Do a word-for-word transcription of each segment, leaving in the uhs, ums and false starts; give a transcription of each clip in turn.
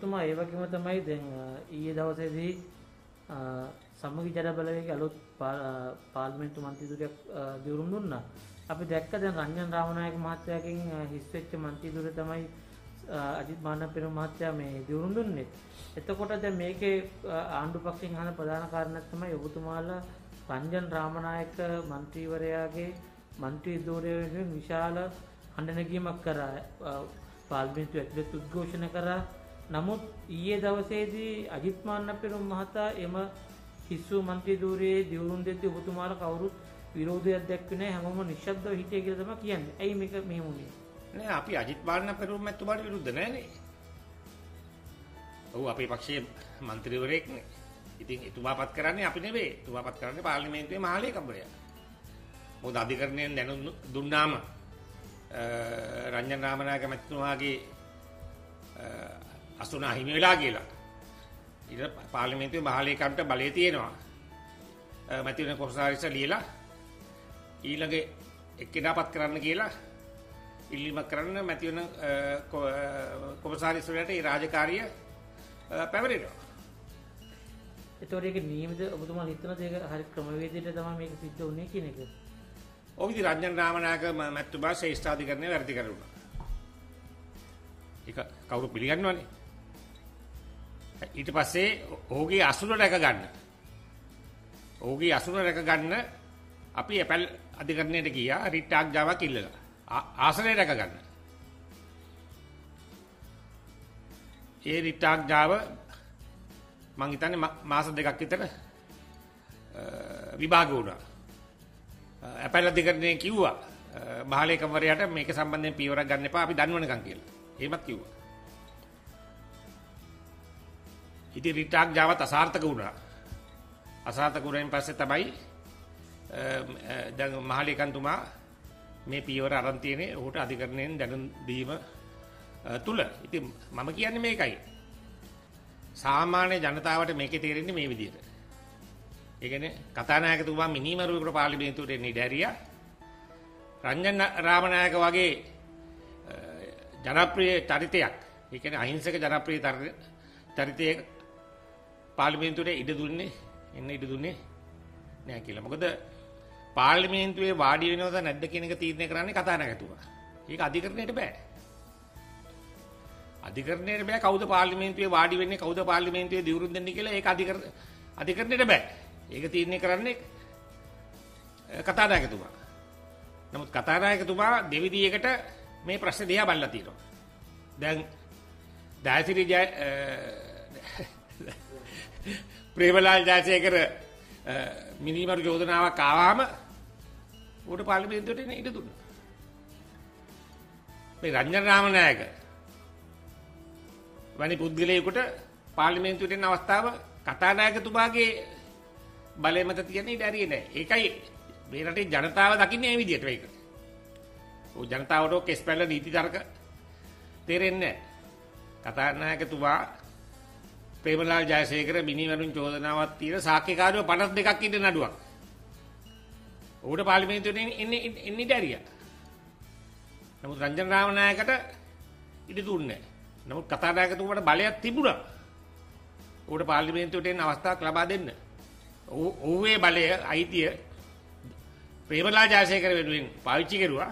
ඔබතුමා ඒ වගේම තමයි දැන් ඊයේ දවසේදී සමගි ජන බලවේගයේ අලුත් පාර්ලිමේන්තු මන්ත්‍රීවරයෙක් දියුණු දුන්නා. අපි දැක්ක දැන් රංජන් රාමනායක මහත්තයාගෙන් හිස් වෙච්ච මන්ත්‍රීවරය තමයි අජිත් මාන්නපෙරුම මහත්තයා මේ දියුණු දුන්නේ. එතකොට දැන් මේකේ ආණ්ඩු පක්ෂයෙන් අහන ප්‍රධාන කාරණයක් තමයි ඔබතුමාලා රංජන් රාමනායක මන්ත්‍රීවරයාගේ මන්ත්‍රී ධූරය වෙනුවෙන් විශාල හඬනගීමක් කරා පාර්ලිමේන්තුව ඇතුළත උද්ඝෝෂණ කරා. නමුත් ඊයේ දවසේදී අජිත් මාන්නපෙරුම මහතා එම හිස්සු මන්ත්‍රී ධූරයේ දියුණු දෙද්දී ඔබතුමාලා කවුරුත් විරෝධයක් දැක්වේ නැහැ. හැමෝම නිශ්ශබ්දව හිටියේ කියලා තමයි කියන්නේ. ඇයි මේක මෙහෙම වුනේ? නෑ අපි අජිත් මාන්නපෙරුම මැතිතුමාට විරුද්ධ නෑනේ. ඔව් අපේ පක්ෂයේ മന്ത്രിවරයෙක් නේ. ඉතින් එතුමාපත් කරන්නේ අපි නෙවෙයි. එතුමාපත් කරන්නේ පාර්ලිමේන්තුවේ මහලේකම්වරයා. මොකද අධිකරණයෙන් දැනුම් දුන්නාම රංජන් රාමනායක මැතිතුමාගේ අසුන අහිමි වෙලා කියලා. ඊට පාර්ලිමේන්තුවේ මහලේකම්ට බලය තියෙනවා. මැතිවරණ කොමසාරිස්ට ලියලා ඊළඟ එක්කෙනාපත් කරන්න කියලා ඉල්ලීමක් කරන්න මැතිවරණ කොමසාරිස්වරයාට ඒ රාජකාරිය පැවරෙනවා. ඒතකොට ඒක නියමිත ඔබතුමාලා හිතනද ඒක හරි ක්‍රමවේදයට තමයි මේක සිද්ධ වුනේ කියන එක? ඔව් ඉතින් රංජන් රාමනායක මැතිතුමා ශ්‍රේෂ්ඨාධිකරණය වැඩි කරුණා. ඒක කවුරු පිළිගන්නවනේ. ඊට පස්සේ ඔහුගේ අසුර රැක ගන්න. ඔහුගේ අසුර රැක ගන්න අපි ඇපල් අධිකරණයට ගියා රිට් ආඥාවක් ඉල්ලලා. ආසනය රැක ගන්න. ඒ රිට් ආඥාව මං හිතන්නේ මාස දෙකක් විතර විභාග වුණා. ඇපල් අධිකරණය කිව්වා මහලේකම්වරයාට මේක සම්බන්ධයෙන් පියවරක් ගන්න එපා අපි දන්නවනකම් කියලා. එහෙමත් කිව්වා. ඉතින් රිට් ආඥාවත් අසාර්ථක වුණා. අසාර්ථක වුණායින් පස්සේ තමයි දැන් මහලේකම්තුමා මේ පියවර අරන් තියෙන්නේ ඔහුට අධිකරණයෙන් දැනුම් දීම තුල. ඉතින් මම කියන්නේ මේකයි. සාමාන්‍ය ජනතාවට මේකේ තේරෙන්නේ මේ විදිහට. ඒ කියන්නේ කතානායකතුමා මිනිමරුවෙකුට පාර්ලිමේන්තුවට එන්නේ ඉඩහැරියා. රංජන් රාමනායක වගේ ජනප්‍රිය චරිතයක්, ඒ කියන්නේ අහිංසක ජනප්‍රිය චරිතයක පාර්ලිමේන්තුවේ ඉඩ දුන්නේ එන්න ඉඩ දුන්නේ නෑ කියලා. මොකද පාර්ලිමේන්තුවේ වාඩි වෙනවද නැද්ද කියන එක තීරණය කරන්නේ කතානායකතුමා. ඒක අධිකරණයට බෑ. අධිකරණයට බෑ කවුද පාර්ලිමේන්තුවේ වාඩි වෙන්නේ කවුද පාර්ලිමේන්තුවේ දියුරුම් දෙන්නේ කියලා ඒක අධිකරණ අධිකරණයට බෑ. ඒක තීරණය කරන්නේ කතානායකතුමා. නමුත් කතානායකතුමා දෙවිදියකට මේ ප්‍රශ්නේ දිහා බලලා තියෙනවා. දැන් දායසිරි ජය ප්‍රේමලාල් ජයසේකර මිනිමරු චෝදනාවක් ආවම උඩ පාර්ලිමේන්තුවට එන්න ඉඩ දුන්නා. මේ රංජන් රාමනායක වැනි පුද්ගලයෙකුට පාර්ලිමේන්තුවට එන්න අවස්ථාව කතානායකතුමාගේ බලය මත තියෙන ඉඩ ඇරියේ නැහැ. ඒකයි මේ රටේ ජනතාව දකින්නේ මේ විදිහට මේක. ඔය ජනතාවට කෙස් පැල නීති තර්ක තේරෙන්නේ නැහැ. කතානායකතුමා ප්‍රේමලාල් ජයසේකර මිනිමරුන් චෝදනාවක් තියෙන සාක්ෂිකාරයෝ පනස් දෙකක් ඉන්න නඩුවක්. උඩ පාර්ලිමේන්තුවේ ඉන්නේ ඉන්නේ ඉඩරියා. නමුත් රංජන් රාමනායකට ඉඩ දුන්නේ නැහැ. නමුත් කතානායකතුමාට බලයක් තිබුණා. උඩ පාර්ලිමේන්තුවට එන්න අවස්ථාවක් ලබා දෙන්න. ඔහුගේ බලය අයිතිය ප්‍රේමලාල් ජයසේකර වෙනුවෙන් පාවිච්චි කරුවා.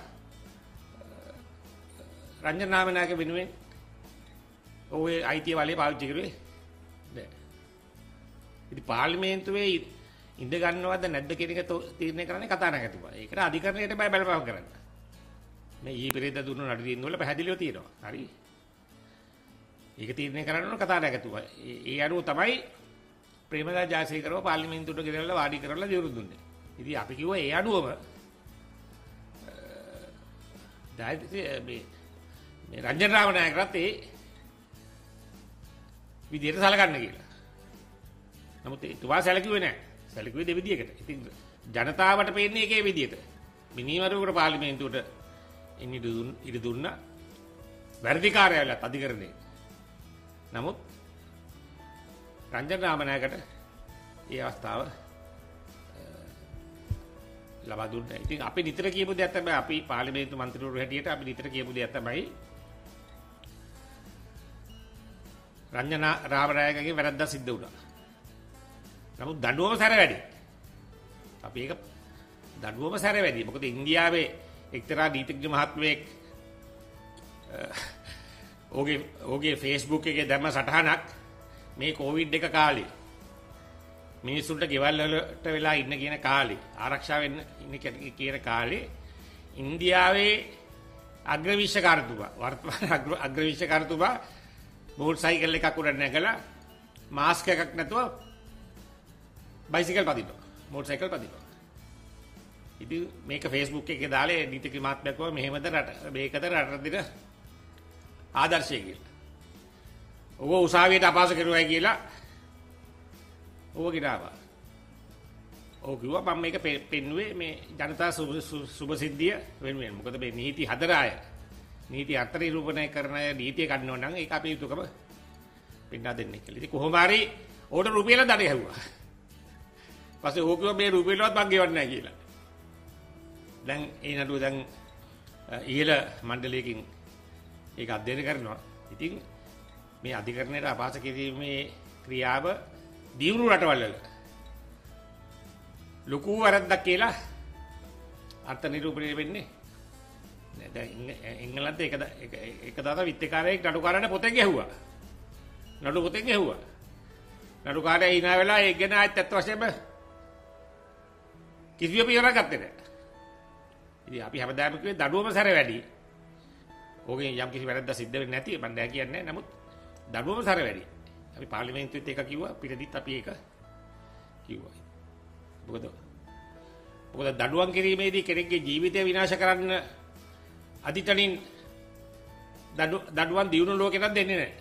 රංජන් රාමනායක වෙනුවෙන් ඔහුගේ අයිතිය බලය පාවිච්චි කරුවේ නෑ. ඉතින් පාර්ලිමේන්තුවේ ඉඳ ගන්නවද නැද්ද කියන එක තීරණය කරන්නේ කතානායකතුමා. ඒකට අධිකරණයට බය බලපෑම් කරන්න. මේ ඊ පෙරේද දුන්නු නඩු තියෙන වල පැහැදිලිව තියෙනවා. හරි. ඒක තීරණය කරන්න ඕන කතානායකතුමා. ඒ අනුව තමයි ප්‍රේමදාස ජයසේකරව පාර්ලිමේන්තුවට ගෙනල්ලා වාඩි කරලා දියුරු දුන්නේ. ඉතින් අපි කිව්වා ඒ අනුවම මේ මේ රංජන් රාමනායකරත් ඒ විදියට සලකන්න කියලා. නමුත් ඒතුමා සැලකුවේ නැහැ. සැලකුවේ දෙවිදියකට. ඉතින් ජනතාවට පේන්නේ ඒකේ විදියට. මිනිමරුවකට පාර්ලිමේන්තුවට එන්න ඉඩ දුන්නා. වැඩි කාර්යාලයක් අධිකරණේ. නමුත් රංජන් රාමනායකට ඒ අවස්ථාව ලබා දුන්නා. ඉතින් අපි නිතර කියපු දෙයක් තමයි අපි පාර්ලිමේන්තු මන්ත්‍රීවරු හැටියට අපි නිතර කියපු දෙයක් තමයි රංජනා රාමනායකගේ වැරද්දක් සිද්ධ වුණා. නමුත් දඬුවම සැර වැඩි. අපි ඒක දඬුවම සැර වැඩි. මොකද ඉන්දියාවේ එක්තරා නීතිඥ මහත්මයෙක් ඔහුගේ ඔහුගේ Facebook එකේ දැම්ම සටහනක් මේ කොවිඩ් එක කාලේ මිනිස්සුන්ට ගෙවල් වලට වෙලා ඉන්න කියන කාලේ ආරක්ෂා වෙන්න ඉන්න කියන කාලේ ඉන්දියාවේ අග්‍රවිශ්වකාරතුමා වර්තමාන අග්‍රවිශ්වකාරතුමා මෝටර් සයිකල් එකක් උඩ නැගලා මාස්ක් එකක් නැතුව බයිසිකල් පදිනවා මෝටර් සයිකල් පදිනවා. ඉතින් මේක Facebook එකේ දාලා නීතිඥ මහත්මයා කිව්වා මෙහෙමද රට මේකද රට දින ආදර්ශය කියලා. ඔබ උසාවියට අපහාස කරුවයි කියලා ඔබ ගිරාවා. ඔව් කිව්වා මම මේක පෙන්නුවේ මේ ජනතා සුබ සිද්ධිය වෙනුවෙන්. මොකද මේ නීති හදන අය නීති අතර නිරූපණය කරන අය නීතිය ගන්නව නම් ඒක අපේ යුතුයකම පෙන්වා දෙන්නේ කියලා. ඉතින් කොහොම හරි ඕකට රුපියල දඩ ගැහුවා. පස්සේ ඕක කිව්වා මේ රුපියලවත් මං ගෙවන්නේ නැහැ කියලා. දැන් ඒ නඩුව දැන් ඉහළ මණ්ඩලයකින් ඒක අධ්‍යයනය කරනවා. ඉතින් මේ අධිකරණයට අපහාස කිරීමේ ක්‍රියාව දියුණු රටවල් වල ලොකු වැරද්දක් කියලා අර්ථ නිරූපණය වෙන්නේ. දැන් එංගලන්තේ එක එක දාත විත්තිකාරයෙක් නඩුකාරයාට පොතෙන් ගැහුවා. නඩු පොතෙන් ගැහුවා. නඩුකාරයා hina වෙලා ඒක ගැන ආයෙත් ඇත්ත වශයෙන්ම කිසිම පියවරක් ගත්තේ නැහැ. ඉතින් අපි හැමදාම කිව්වේ දඩුවම සැර වැඩි. ඕකෙන් යම් කිසි වැරද්දක් සිද්ධ වෙන්නේ නැති මම දැන් කියන්නේ නැහැ. නමුත් දඩුවම සැර වැඩි. අපි පාර්ලිමේන්තුවෙත් ඒක කිව්වා පිටදිත් අපි ඒක කිව්වා. මොකද මොකද දඩුවම් කිරීමේදී කෙනෙක්ගේ ජීවිතය විනාශ කරන්න අදිටනින් දඩුවම් දියුණු ලෝකෙට දෙන්නේ නැහැ.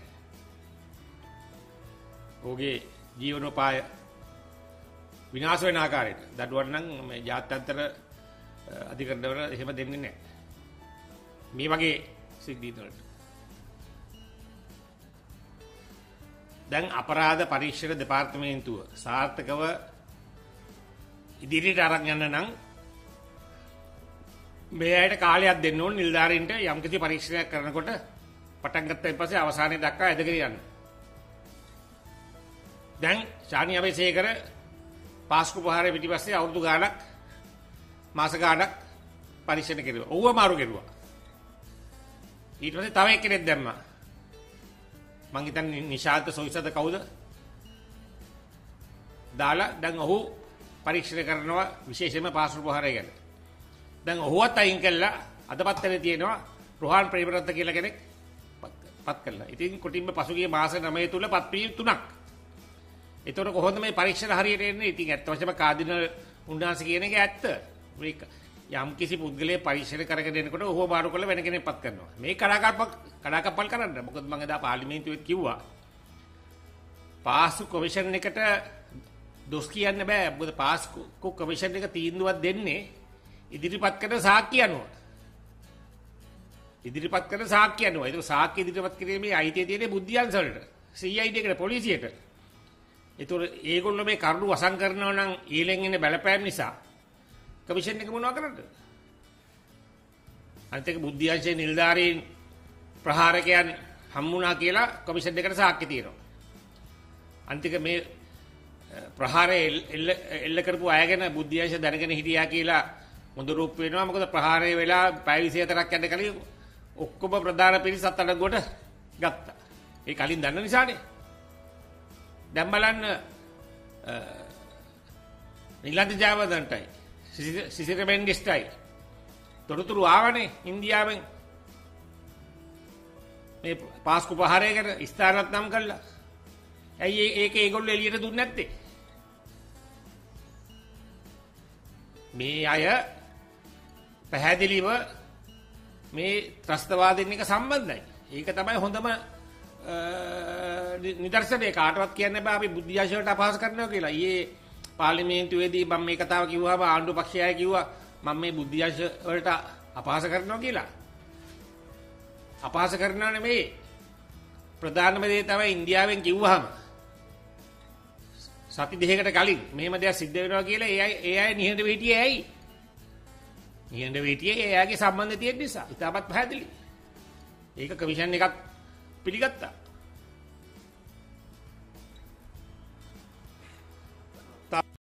ඔහුගේ ජීවනෝපාය විනාශ වෙන ආකාරයට දඩුවම් නම් මේ ජාත්‍යන්තර අධිකරණවල එහෙම දෙන්නේ නැහැ. මේ වගේ සිද්ධි වලට දැන් අපරාධ පරීක්ෂණ දෙපාර්තමේන්තුව සාර්ථකව ඉදිරියට අරන් යන්න නම් මේ අයට කාලයක් දෙන්න ඕන නිලධාරීන්ට යම්කිසි පරීක්ෂණයක් කරනකොට පටන් ගත්තයින් පස්සේ අවසානයේ දක්වා ඇදගෙන යන්න. දැන් ශානි අබේසේකර පාස්කු ප්‍රහාරය පිටිපස්සේ අවුරුදු ගාණක් මාස ගාණක් පරීක්ෂණ කෙරුවා. ඌව මාරු කෙරුවා. ඊට පස්සේ තව එක්කෙනෙක් දැම්මා. මං හිතන්නේ නිශාන්ත සොයිසද කවුද? දාලා දැන් ඔහු පරීක්ෂණ කරනවා විශේෂයෙන්ම පාස්කු ප්‍රහාරය ගැන. දැන් ඔහුවත් අයින් කළා අදපත්තරේ තියෙනවා රෝහන් ප්‍රේමරත්න කියලා කෙනෙක් පත් කළා. ඉතින් කොටින්ම පසුගිය මාස නවය තුල පත්වීම් තුනක්. ඒතකොට කොහොමද මේ පරීක්ෂණ හරියට එන්නේ? ඉතින් ඇත්ත වශයෙන්ම කාදිනල් උන්වහන්සේ කියන එක ඇත්ත. මේක යම් කිසි පුද්ගලයෙක් පරීක්ෂණ කරගෙන එනකොට ඔහුව මාරු කරලා වෙන කෙනෙක් පත් කරනවා. මේ කඩාකප්පල් කඩාකප්පල් කරන්න. මොකද මම එදා පාර්ලිමේන්තුවේත් කිව්වා. පාස්කු කොමිෂන් එකට දොස් කියන්න බෑ. මොකද පාස්කු කොමිෂන් එක තීන්දුවක් දෙන්නේ ඉදිරිපත් කරන සාක්ෂි අනුව. ඉදිරිපත් කරන සාක්ෂි අනුව. ඒක සාක්ෂි ඉදිරිපත් කිරීමේ අයිතිය තියෙන්නේ බුද්ධියන්ස වලට. සී ආයි ඩී එකට පොලිසියට. ඒතොර ඒගොල්ලෝ මේ කරුණු වසන් කරනවා නම් ඊළඟ ඉන්නේ බලපෑම් නිසා කමිෂන් එක මොනවා කරන්නද? අනිත් එක බුද්ධියංශයේ නිලධාරීන් ප්‍රහාරකයන් හම්බුණා කියලා කමිෂන් එකට සාක්ෂි තියෙනවා. අනිත් එක මේ ප්‍රහාරය එල්ල එල්ල කරපු අය ගැන බුද්ධියංශ දැනගෙන හිටියා කියලා හොඳ රූප වෙනවා. මොකද ප්‍රහාරය වෙලා පැය විසිහතරක් යන කලින් ඔක්කොම ප්‍රධාන පිරිස අත්අඩංගුවට ගත්තා. ඒ කලින් දන්න නිසානේ. දැන් බලන්න නිලන්ත ජයවර්ධනටයි සිසිර මෙන්ඩිස්ටයි තොරතුරු ආවනේ ඉන්දියාවෙන් මේ පාස්කු ප්‍රහාරය ගැන ස්ථානත් නම් කළා. ඇයි ඒක ඒගොල්ලෝ එළියට දුන්නේ නැත්තේ? මේ අය පැහැදිලිව මේ ත්‍රස්තවාදීන් එක සම්බන්ධයි. ඒක තමයි හොඳම නිදර්ශනය. කාටවත් කියන්න බෑ අපි බුද්ධියශයට අපහාස කරනවා කියලා. ඊයේ පාර්ලිමේන්තුවේදී මම මේ කතාව කිව්වම ආණ්ඩු පක්ෂය අය කිව්වා මම මේ බුද්ධියශ වලට අපහාස කරනවා කියලා. අපහාස කරනවා නෙමෙයි. ප්‍රධානම දේ තමයි ඉන්දියාවෙන් කිව්වහම සති දෙකකට කලින් මෙහෙම දෙයක් සිද්ධ වෙනවා කියලා ඒ අය ඒ අය නිහඬව හිටියේ ඇයි? නිහඬව හිටියේ ඒ අයගේ සම්බන්ධය තියෙන නිසා. ඉතාමත් පැහැදිලි. ඒක කමිෂන් එකක් පිළිගත්තා.